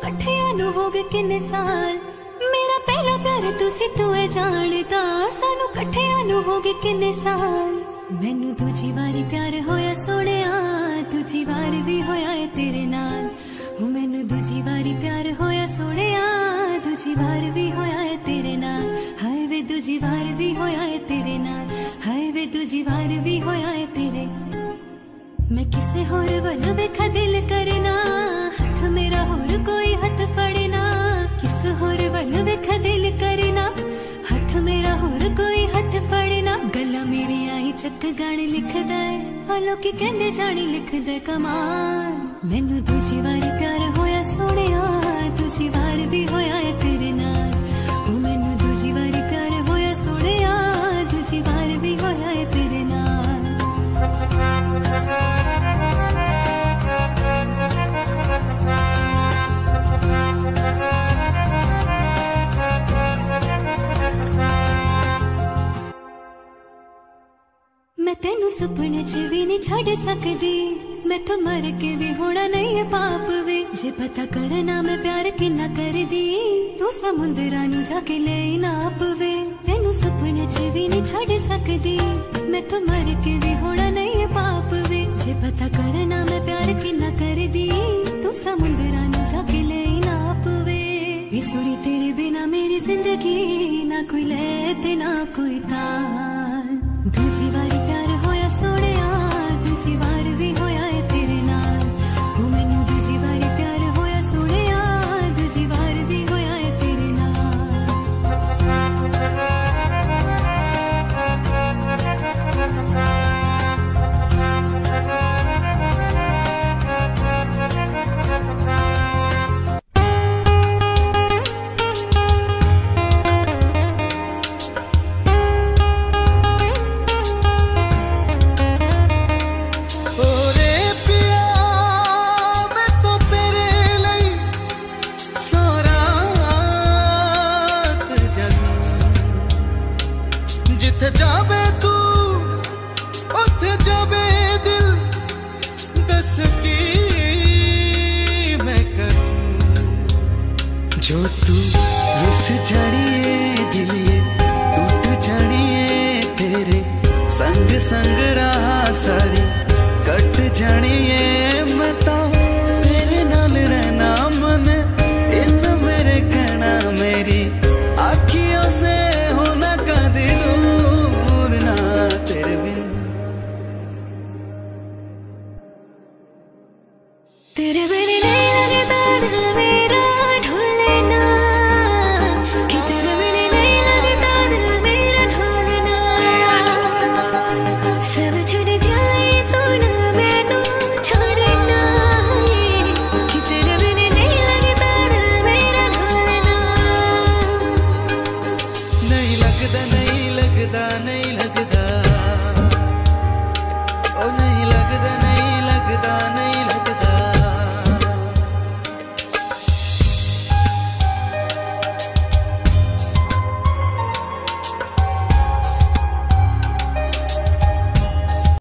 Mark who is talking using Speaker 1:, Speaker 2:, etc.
Speaker 1: कट्ठियां नू हो गए किन्ने साल। मेरा पहला प्यार तुसी तू है जानदा, सानू कट्ठियां नू हो गए किन्ने साल। मैनू दूजी वारी प्यार होया सोहणिया, दूजी वार भी होया है तेरे नाल। हो मैनू दूजी वारी प्यार होया सोहणिया, दूजी वार भी होया है तेरे नाल। हाय वे दूजी वार भी होया है तेरे नाल, हाय वे दूजी वार भी होया है तेरे। मैं किसे होर वल वेखा दिल करना, हथ मेरा होर कोई हथ फड़ना। किस होर वल वेखा दिल करना, हथ मेरा होर कोई हथ फड़ना। गल्लां मेरियां ही चक गाने लिखदा है, लोकी कहंदे जानी लिखदा कमाल। मैनू दूजी वारी प्यार होया सोहणिया, दूजी वार भी होया है तेरे नाल। ओ मैनू दूजी वारी प्यार होया सोहणिया, दूजी वार भी होया है तेरे नाल। मैं तेनू सुपने च भी नहीं छड़ सकदी, मैं तो मर के भी होना नहीं है पाप वे। जे पता करना मैं प्यार किन्ना कर दी, तू समुंदरा नू जाके ले नाप वे। तेनू सुपने च भी नहीं छड़ सकदी, मैं तो मर के भी होना नहीं है पाप वे। जे पता करना मैं प्यार किन्ना कर दी, तू समुंदरा नू जाके ले नाप वे। ये सुरी तेरे बिना मेरी जिंदगी, ना कोई ले ना कोई ताल। दूजी वारी प्यार होया सोहणिया, दूजी वार भी होया है तेरे नाल। हो मैनू दूजी वारी प्यार होया सोहणिया, दूजी वार भी होया है तेरे
Speaker 2: जो तू रुस जानिए दिलिए टूट जानिए, तेरे संग संग रहा सारी कट जानिए। मैं तो तेरे नाल रहना मन इन मेरे कहना, मेरी आँखियों से होना कदी दूर ना तेरे बिन।
Speaker 1: तेरे बिन